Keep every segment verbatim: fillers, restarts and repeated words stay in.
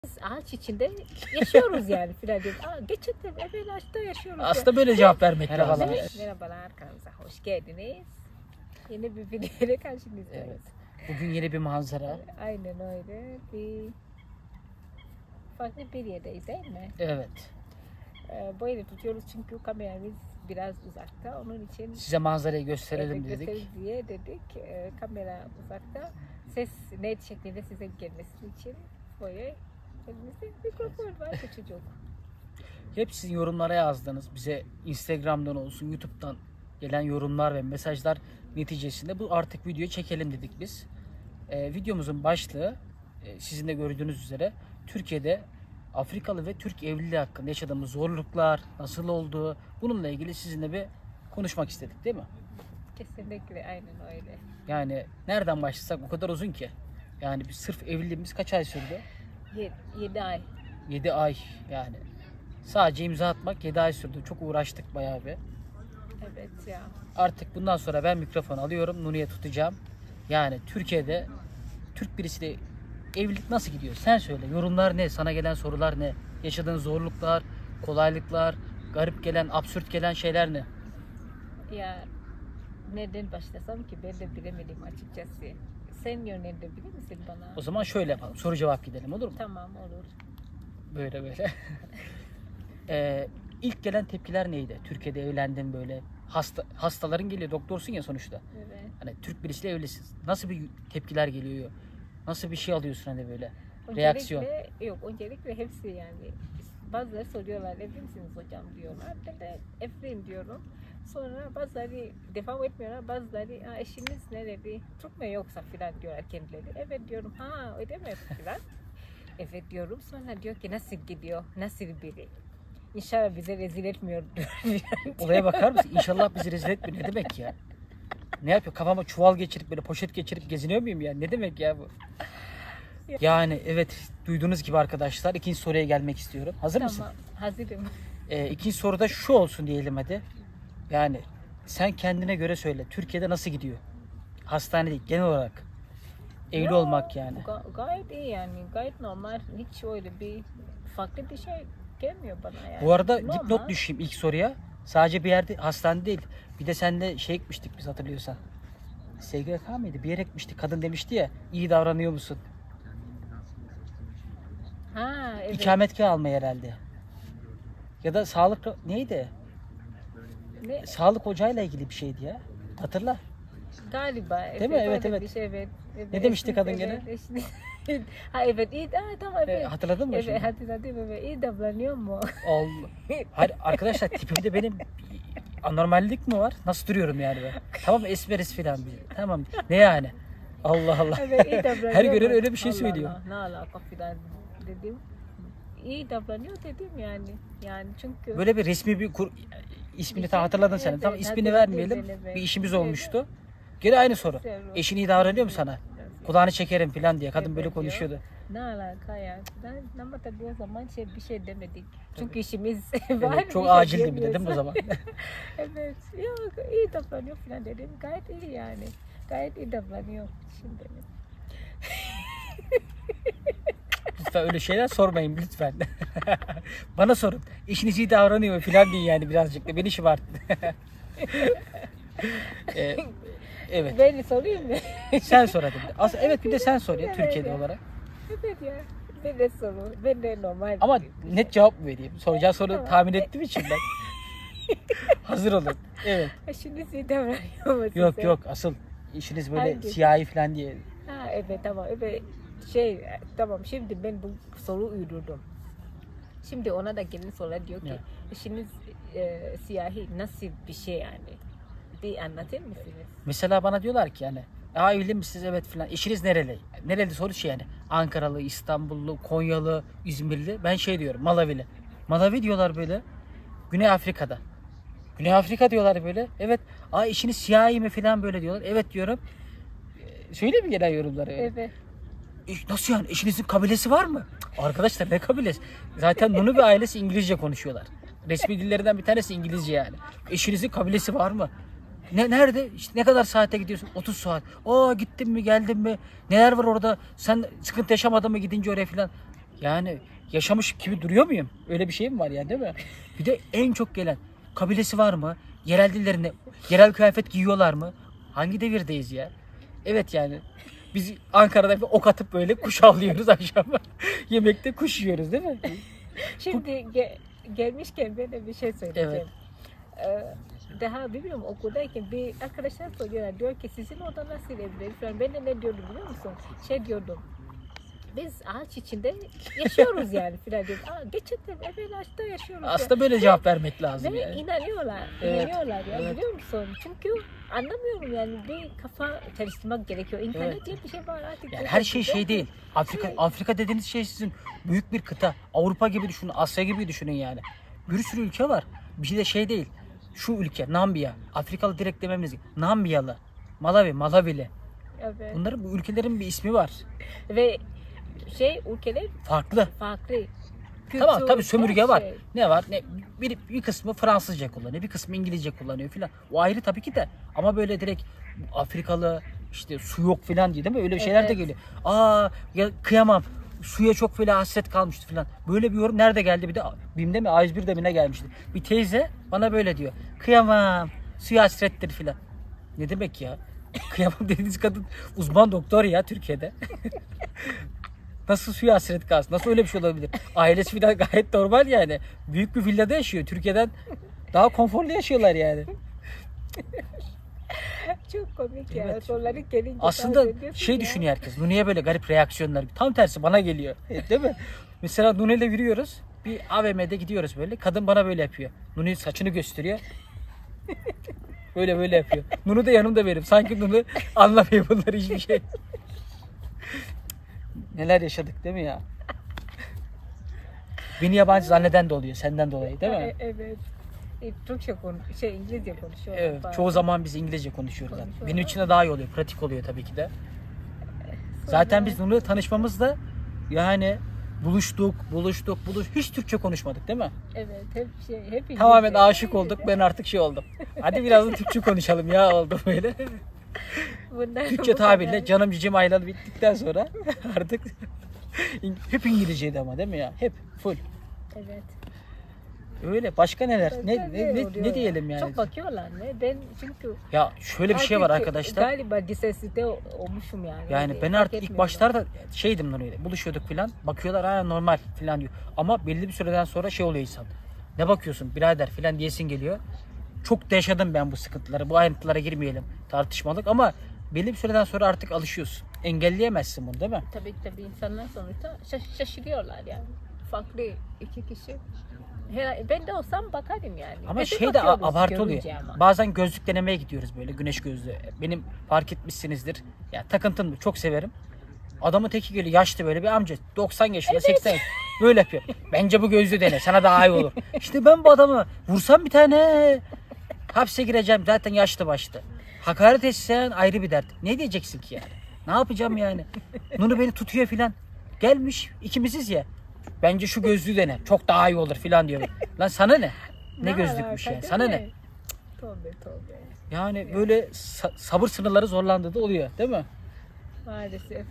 Ağaç içinde yaşıyoruz yani filan diyor. Aa, geçitten evvel ağaçta yaşıyoruz. Aslında yani. Böyle cevap vermek Merhabalar. lazım. Merhabalar kanalımıza hoş geldiniz. Yeni bir videoyla karşınızdayız. Evet. Bugün yeni bir manzara. Aynen öyle. Bir farklı bir yerdeyiz değil mi? Evet. Ee, böyle tutuyoruz çünkü kameramız biraz uzakta. Onun için size manzarayı gösterelim evet, dedik. Gösterelim diye dedik. Ee, kamera uzakta. Ses net şeklinde size gelmesi için böyle elimizde mikrofon var küçücük. Hep sizin yorumlara yazdınız. Bize Instagram'dan olsun, YouTube'dan gelen yorumlar ve mesajlar neticesinde bu artık videoyu çekelim dedik biz. Ee, videomuzun başlığı e, sizin de gördüğünüz üzere Türkiye'de Afrikalı ve Türk evliliği hakkında yaşadığımız zorluklar, nasıl olduğu, bununla ilgili sizinle bir konuşmak istedik değil mi? Kesinlikle aynen öyle. Yani nereden başlasak o kadar uzun ki. Yani biz sırf evliliğimiz kaç ay sürdü? yedi ay. yedi ay yani. Sadece imza atmak yedi ay sürdü. Çok uğraştık bayağı bir. Evet ya. Artık bundan sonra ben mikrofon alıyorum. Nuriye tutacağım. Yani Türkiye'de Türk birisiyle evlilik nasıl gidiyor? Sen söyle. Yorumlar ne? Sana gelen sorular ne? Yaşadığın zorluklar, kolaylıklar, garip gelen, absürt gelen şeyler ne? Ya nereden başlasam ki ben de bilemedim açıkçası. Sen yönlendirebilir misin bana? O zaman şöyle yapalım. Soru cevap gidelim, olur mu? Tamam, olur. Böyle böyle. ee, ilk gelen tepkiler neydi? Türkiye'de evlendin böyle. Hasta, hastaların geliyor. Doktorsun ya sonuçta. Evet. Hani Türk birisiyle evlisin. Nasıl bir tepkiler geliyor? Nasıl bir şey alıyorsun hani böyle? Öncelikle, Reaksiyon. Yok, öncelikle hepsi yani. Bazıları soruyorlar, evli misiniz hocam diyorlar. Ben de evliyim diyorum. Sonra bazıları devam etmiyorlar. Bazıları eşiniz nereli? Türk mü yoksa filan diyorlar kendileri. Evet diyorum. Ha öyle mi filan? Evet diyorum. Sonra diyor ki nasıl gidiyor? Nasıl biri? İnşallah bize rezil etmiyor diyor. Olaya bakar mısın? İnşallah bizi rezil etmiyor. Ne demek ya? Ne yapıyor? Kafama çuval geçirip böyle poşet geçirip geziniyor muyum ya? Ne demek ya bu? Yani evet, duyduğunuz gibi arkadaşlar ikinci soruya gelmek istiyorum. Hazır Tamam, mısın? hazırım. Ee, ikinci soruda şu olsun diyelim hadi. Yani sen kendine göre söyle. Türkiye'de nasıl gidiyor? Hastane değil, genel olarak. Evli Yo, olmak yani. Ga- gayet iyi yani. Gayet normal. Hiç öyle bir farklı bir şey gelmiyor bana yani. Bu arada Normal. dipnot düşeyim ilk soruya. Sadece bir yerde, hastane değil. Bir de seninle şey ekmiştik biz, hatırlıyorsan. S G K mıydı? Bir yere ekmiştik. Kadın demişti ya, iyi davranıyor musun? Ha, evet. İkametgah almaya herhalde. Ya da sağlık neydi? Ne? Sağlık ocağıyla ilgili bir şeydi ya. Hatırla. Galiba. Değil mi? Evet, öyle evet. bir Şey, evet. Evet. Ne demişti kadın Evet, gene? eşiniz- ha evet, iyi. Ha, tamam evet. E, hatırladın mı Evet, şimdi? hatırladım evet. İyi davranıyor mu? Allah. Hayır arkadaşlar, tipimde benim anormallik mi var? Nasıl duruyorum yani ben? Tamam, esmeriz filan bir. Tamam. Ne yani? Allah Allah. Evet, iyi davranıyor Her gören mu? öyle bir şey Allah söylüyor. Allah, ne alaka filan dedim. İyi davranıyor dedim yani. Yani çünkü Böyle bir resmi bir kur, ismini Bir ta şey- hatırladın evet, sen. Tamam, evet, ismini hatırladım vermeyelim. ben, evet. Bir işimiz Evet. olmuştu. Gene aynı soru. Evet. Eşin iyi davranıyor mu sana? Kulağını çekerim filan diye. Kadın Evet, böyle diyor. konuşuyordu. Ne alaka ya? Ben, ama tabii o zaman şey, bir şey demedik. Çünkü işimiz var. Evet, çok bir şey acildi bir de değil mi o zaman? Evet. Yok, iyi davranıyor falan dedim. Gayet iyi yani. Gayet iyi davranıyor şimdi. Lütfen öyle şeyler sormayın lütfen. Bana sorun. Eşiniz iyi davranıyor mu filan diye yani birazcık da. Beni şımarttı. ee, evet. Ben sorayım mı? Sen sor hadi. Aslında evet, bir de sen sor ya, Evet Türkiye'de ya. olarak. Evet ya. Ben de soru. Ben de normal. Ama net cevap mı vereyim? Soracağı soru Tamam. tahmin ettiğim için ben. Hazır olun. Evet. Şimdi iyi davranıyor mu size? Yok yok, asıl işiniz böyle Hangi? siyahi falan diye. Ha evet tamam. Evet. Şey tamam, şimdi ben bu soru uydurdum. Şimdi ona da gelen sorular diyor ki Evet. işiniz e, siyahi nasıl bir şey yani? Bir anlatır mısınız? Mesela bana diyorlar ki yani, aa evli misiniz? Evet filan. Eşiniz nereli? Nereli soru şey yani. Ankaralı, İstanbullu, Konyalı, İzmirli. Ben şey diyorum, Malavili. Malavi diyorlar böyle. Güney Afrika'da. Güney Afrika diyorlar böyle. Evet. Aa eşiniz siyahi mi filan böyle diyorlar. Evet diyorum. Ee, Söyle mi gelen yorumları öyle? Evet. "E, Nasıl yani? Eşinizin kabilesi var mı? Arkadaşlar ne kabilesi? Zaten Nunu ve ailesi İngilizce konuşuyorlar. Resmi dillerinden bir tanesi İngilizce yani. Eşinizin kabilesi var mı? Ne, nerede? İşte ne kadar saate gidiyorsun? otuz saat. Aa gittin mi, geldin mi? Neler var orada? Sen sıkıntı yaşamadın mı gidince oraya filan? Yani yaşamış gibi duruyor muyum? Öyle bir şey mi var yani, değil mi? Bir de en çok gelen kabilesi var mı? Yerel dillerinde yerel kıyafet giyiyorlar mı? Hangi devirdeyiz ya? Evet yani biz Ankara'da bir ok atıp böyle kuş avlıyoruz akşam. Yemekte kuş yiyoruz değil mi? Şimdi ge- gelmişken ben de bir şey söyleyeceğim. Evet. Ee, daha bilmiyorum okuldayken bir arkadaşlar soruyorlar, diyor ki sizin oda nasıl evleri falan. Ben de ne diyordum biliyor musun? Şey diyordum. Biz ağaç içinde yaşıyoruz yani filan diyorum. Aa, gerçekten evet ağaçta yaşıyoruz. Aslında ya. böyle cevap vermek lazım Ve yani. inanıyorlar, Evet, inanıyorlar ya evet. biliyor musun? Çünkü anlamıyorum yani bir kafa çalıştırmak gerekiyor. İnternet Evet. diye bir şey var artık. Yani her şey şey değil. Afrika Afrika dediğiniz şey sizin büyük bir kıta. Avrupa gibi düşünün, Asya gibi düşünün yani. Bir sürü ülke var. Bir şey de şey değil. Şu ülke Namibya. Afrikalı direkt dememiz. Nambiyalı. Malawi, Malawili. Evet. Bunların bu ülkelerin bir ismi var. Ve şey ülkeler Farklı. farklı. Tamam Kültür, tabii sömürge her var. şey. Ne var? Ne bir, bir kısmı Fransızca kullanıyor, bir kısmı İngilizce kullanıyor filan. O ayrı tabii ki de. Ama böyle direkt Afrikalı işte su yok filan diye değil mi? Öyle şeyler de Evet. geliyor. Aa ya kıyamam. Suya çok böyle hasret kalmıştı filan. Böyle bir yorum nerede geldi? Bir de BİM'de mi? A yüz bir'de mi ne gelmişti? Bir teyze bana böyle diyor. Kıyamam. Suya hasrettir filan. Ne demek ya? Kıyamam dediğiniz kadın uzman doktor ya Türkiye'de. Nasıl suya hasret kalsın? Nasıl öyle bir şey olabilir? Ailesi falan gayet normal yani. Büyük bir villada yaşıyor. Türkiye'den daha konforlu yaşıyorlar yani. Çok komik ya. Evet. Soruları gelince Aslında bahsediyorsun şey ya. düşünüyor herkes. Nuni'ye böyle garip reaksiyonlar. Tam tersi bana geliyor. Değil mi? Mesela Nuni'yle yürüyoruz. Bir A V M'de gidiyoruz böyle. Kadın bana böyle yapıyor. Nuni saçını gösteriyor. Böyle böyle yapıyor. Nunu da yanımda benim. Sanki Nunu anlamıyor bunları hiçbir şey. Neler yaşadık değil mi ya? Beni yabancı zanneden de oluyor. Senden dolayı değil mi? E- Evet. E, Türkçe konuş, şey İngilizce konuşuyorlar. Evet. bazen. Çoğu zaman biz İngilizce konuşuyoruz. Yani. Konuşuyorlar. Benim için de daha iyi oluyor. Pratik oluyor tabii ki de. Sonra- Zaten biz Nunu'yla tanışmamızda yani buluştuk, buluştuk, buluş. Hiç Türkçe konuşmadık değil mi? Evet, hep şey, hep İngilizce. Tamamen aşık olduk. Ben artık şey oldum. Hadi biraz da Türkçe konuşalım ya oldum böyle. Bundan Türkçe bu tabirle kadar. canım cicim aylalı bittikten sonra artık hep İngilizceydi ama değil mi ya? Hep full. Evet. Öyle. Başka neler? Ne Başka ne ne, oluyor ne ya? diyelim yani? Çok bakıyorlar ne? Ben çünkü Ya şöyle bir şey var artık arkadaşlar. Galiba disesite olmuşum yani. Yani Öyle ben fark artık ilk etmiyorum. başlarda şeydim Nuri'yle. Buluşuyorduk filan. Bakıyorlar ha normal filan diyor. Ama belli bir süreden sonra şey oluyor insan. Ne bakıyorsun birader filan diyesin geliyor. Çok da yaşadım ben bu sıkıntıları. Bu ayrıntılara girmeyelim. Tartışmalık ama belli bir süreden sonra artık alışıyorsun. Engelleyemezsin bunu değil mi? Tabii tabii insanlar sonuçta şaş- şaşırıyorlar yani. Farklı iki kişi. Her, ben de olsam bakarım yani. Ama Biz de şey de a- bakıyoruz abartı oluyor. görünce ama. Bazen gözlük denemeye gidiyoruz böyle güneş gözlüğü. Benim fark etmişsinizdir. Ya takıntım çok severim. Adamın teki geliyor yaşlı böyle bir amca. doksan yaşında seksen yaşında. Böyle yapıyor. Bence bu gözlüğü dene. Sana daha iyi olur. İşte ben bu adamı vursam bir tane hapse gireceğim. Zaten yaşlı başlı. Hakaret etsen ayrı bir dert. Ne diyeceksin ki yani? Ne yapacağım yani? Nunu beni tutuyor filan. Gelmiş ikimiziz ya. Bence şu gözlüğü dene. Çok daha iyi olur filan diyor. Lan sana ne? Ne gözlükmüş alaka, yani? değil Sana mi? ne? Tövbe tövbe. Yani böyle sa- sabır sınırları zorlandığı da oluyor değil mi? Maalesef.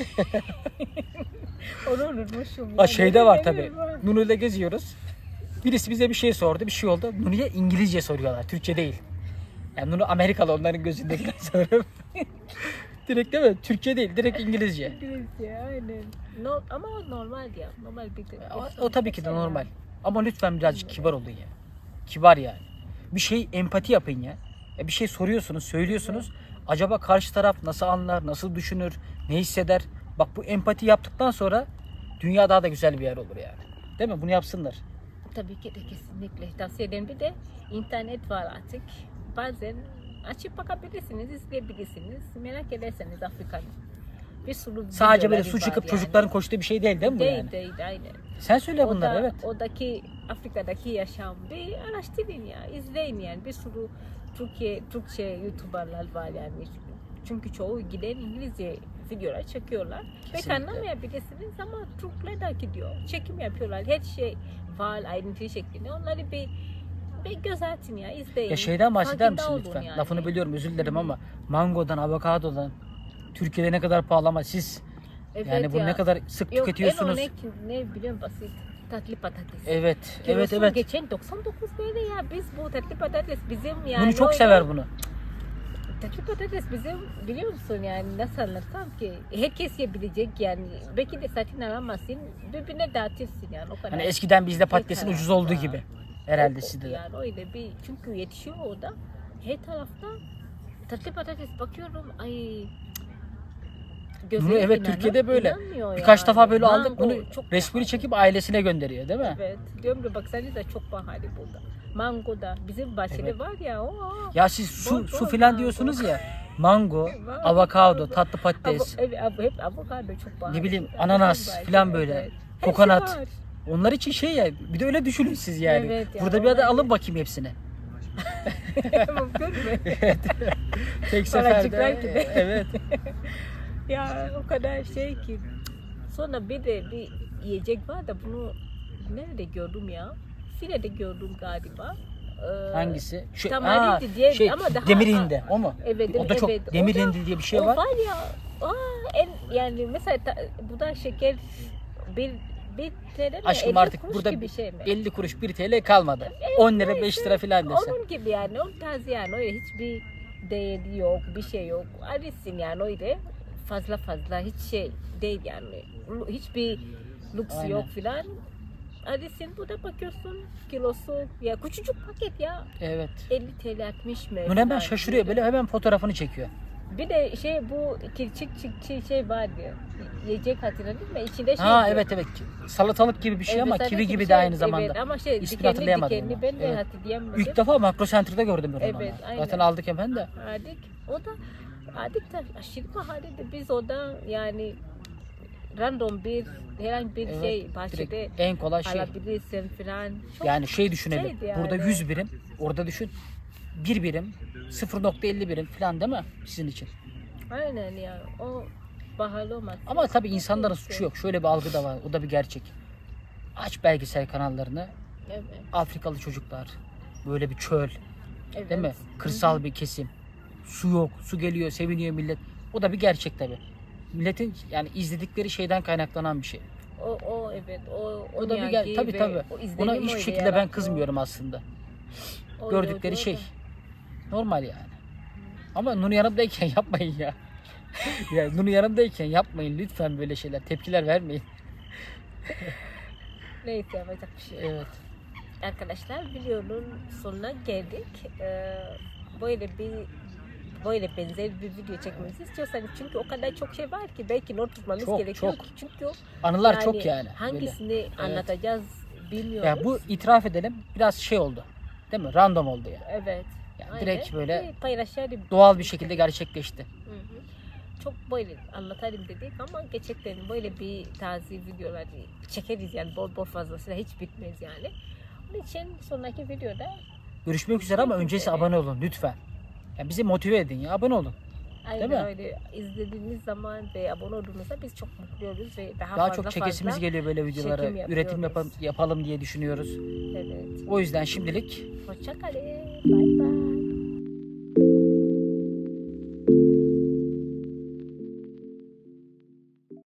Onu unutmuşum. Ha yani. şeyde var Ne tabii. bileyim ben. Nunu'yla geziyoruz. Birisi bize bir şey sordu. Bir şey oldu. Nunu'ya İngilizce soruyorlar. Türkçe değil. Yani Nunu Amerikalı onların gözündekiler soruyor. Direkt değil mi? Türkçe değil. Direkt İngilizce. İngilizce aynen. No, ama o normal ya. Normal bir de. O, o tabii ki de normal. Ama lütfen birazcık kibar olun ya. Kibar yani. Bir şey empati yapın ya. E bir şey soruyorsunuz, söylüyorsunuz. Acaba karşı taraf nasıl anlar, nasıl düşünür, ne hisseder? Bak bu empati yaptıktan sonra dünya daha da güzel bir yer olur yani. Değil mi? Bunu yapsınlar. Tabii ki de kesinlikle tavsiye ederim. Bir de internet var artık. Bazen açıp bakabilirsiniz, izleyebilirsiniz. Merak ederseniz Afrika'nın. Bir sürü Sadece böyle videoları su var çıkıp yani. çocukların koştuğu bir şey değil değil mi bu Değil yani? değil aynen. Sen söyle O bunları da, evet. Oradaki Afrika'daki yaşam bir araştırın ya, izleyin yani. Bir sürü Türkiye, Türkçe YouTuber'lar var yani. Çünkü çoğu giden İngilizce videolar çekiyorlar. Pek Kesinlikle. anlamayabilirsiniz ama Türkler de gidiyor. Çekim yapıyorlar. Her şey var ayrıntılı şeklinde. Onları bir bir göz atın ya, izleyin. Ya şeyden bahseder Farkında misin olun lütfen? yani. Lafını bölüyorum özür dilerim ama mangodan, avokadodan Türkiye'de ne kadar pahalı ama siz Evet Yani bunu ya. ne kadar sık Yok, tüketiyorsunuz. en örnek ne biliyorum basit. Tatlı patates. Evet, evet, Kilosu evet. geçen doksan dokuz lira ya. Biz bu tatlı patates bizim yani. Bunu çok öyle- sever bunu. Tatlı patates bizim biliyor musun yani nasıl anlatsam ki herkes yiyebilecek yani. Belki de satın alamazsın. Birbirine dağıtırsın yani o kadar. Hani eskiden bizde patatesin tarafta. ucuz olduğu gibi. Herhalde O- sizde de. Yani öyle bir çünkü yetişiyor orada. Her tarafta tatlı patates bakıyorum ay gözüme Bunu evet inanan- Türkiye'de böyle. inanmıyor Birkaç yani. defa böyle aldık. Mango Bunu çok resmini pahalı. çekip ailesine gönderiyor değil mi? Evet. Diyorum ki baksanıza çok pahalı burada. Mango da bizim bahçede Evet. var ya o. Ya siz su Bol su bol filan mango. diyorsunuz ya. Mango, Var, avokado, var. tatlı patates, Avo- evet, av- hep avokado çok pahalı. ne bileyim burada. ananas Bizim bahçede, filan böyle. evet. Her Kokonat. şey var. Onlar için şey ya. Bir de öyle düşünün siz yani. Evet ya, Burada bir ada onlar- alın bakayım hepsini. Mümkün mü? Tek Paracıklar seferde. gibi. Evet. Ya o kadar şey ki. Sonra bir de bir yiyecek var da bunu nerede gördüm ya? File'de gördüm galiba. Ee, Hangisi? Şu, Tamarindi aa, diye şey, ama daha- demir hindi o mu? Evet, O da çok evet. demir O da- hindi diye bir şey o var. var ya. Aa, en yani mesela ta, bu da şeker bir bir T L mi? Aşkım elli artık kuruş burada gibi şey mi? elli kuruş bir T L kalmadı. on lira beş lira filan desen. Onun gibi yani o tarz yani öyle hiçbir değeri yok bir şey yok. Arısın yani öyle fazla fazla hiç şey değil yani. Lu- Hiçbir lüks Aynen. yok filan. Arısın burada bakıyorsun kilosu ya küçücük paket ya Evet. elli T L altmış mı? Bunu hemen filan. şaşırıyor böyle hemen fotoğrafını çekiyor. Bir de şey bu kirçik şey, şey vardı. Yiyecek hatırladın mı? İçinde şey Ha diyor. evet evet. Salatalık gibi bir şey Evet, ama zaten kivi gibi şey- de aynı zamanda. Evet, ama şey İsmini dikenli hatırlayamadım dikenli ama. ben de Evet. hatırlayamadım. İlk defa Makro Center'da gördüm ben onu. Evet, ama. aynen. Zaten aldık hemen de. Adik. O da adik de aşırı pahalıydı. Biz orada yani random bir herhangi bir Evet, şey bahçede direkt en kolay şey. alabilirsin falan. Çok Yani şey düşünelim. şeydi yani. Burada yüz birim. Orada düşün. bir birim. sıfır nokta elli birim falan değil mi? Sizin için. aynen yani o pahalı olmaz. Ama tabii insanların suçu yok. Şöyle bir algı da var. O da bir gerçek. Aç belgesel kanallarını. Evet. Afrikalı çocuklar. Böyle bir çöl. Evet. Değil mi? Kırsal bir kesim. Su yok. Su geliyor. Seviniyor millet. O da bir gerçek tabii. Milletin yani izledikleri şeyden kaynaklanan bir şey. O, o evet o O da bir ger- tabii tabii. Buna hiçbir şekilde ben kızmıyorum aslında. Gördükleri şey. Normal yani. Ama Nunu yanımdayken yapmayın ya. Ya Nunu yanımdayken yapmayın lütfen böyle şeyler. Tepkiler vermeyin. Neyse yapacak bir şey yok. Evet. Arkadaşlar videonun sonuna geldik. Ee, böyle bir böyle benzer bir video çekmemizi istiyorsanız çünkü o kadar çok şey var ki belki not tutmanız Çok, gerekiyor çok. ki çünkü Anılar çok yani. hangisini Böyle. anlatacağız bilmiyoruz. Ya bu itiraf edelim biraz şey oldu. Değil mi? Random oldu yani. evet. Yani aynen. direkt böyle Bir paylaşalım. doğal bir şekilde gerçekleşti. Hı hı. Çok böyle anlatalım dedik ama gerçekten böyle bir tarzı videolar çekeriz yani bol bol fazlasıyla hiç bitmez yani. Onun için sonraki videoda Görüşmek üzere ama Görüşmek öncesi üzere. abone olun lütfen. Ya bizi motive edin ya abone olun. aynen mi? öyle izlediğiniz zaman ve abone olduğunuzda biz çok mutlu oluruz ve daha, Daha fazla çok çekesimiz fazla geliyor böyle videolara. çekim Üretim yapıyoruz. yapalım, yapalım diye düşünüyoruz. Evet. O yüzden şimdilik Hoşça kalın. Bye bye.